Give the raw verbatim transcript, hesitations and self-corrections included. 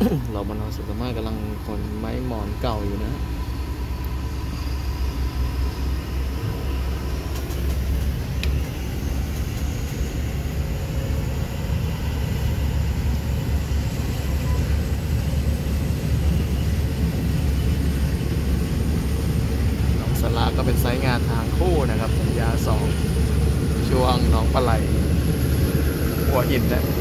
เราบรรเทาสุขภาพกำลังคนไม้หมอนเก่าอยู่นะน้องสลาก็เป็นไซต์งานทางคู่นะครับสัญญาสองช่วงหนองปลาไหลหัวหินนะ